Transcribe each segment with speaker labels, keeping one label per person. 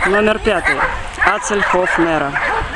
Speaker 1: Номер 5. Atsel Hof Nero.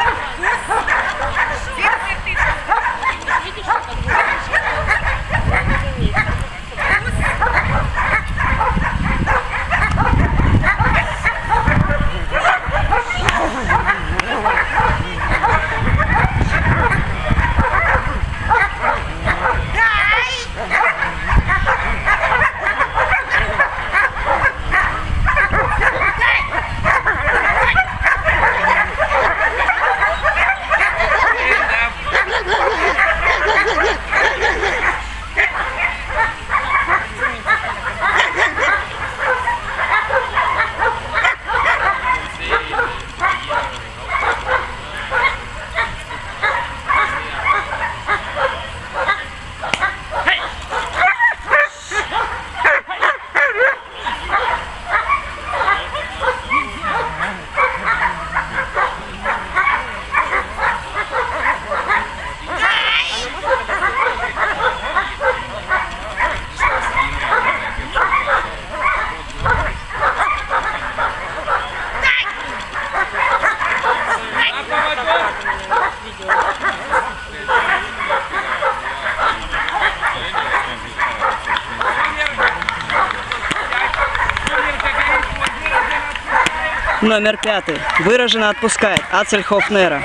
Speaker 1: Номер 5. Выражено отпускает. Atsel Hof Nero.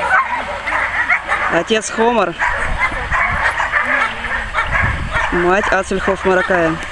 Speaker 1: Отец Homar. Мать Atsel Hof Maraja.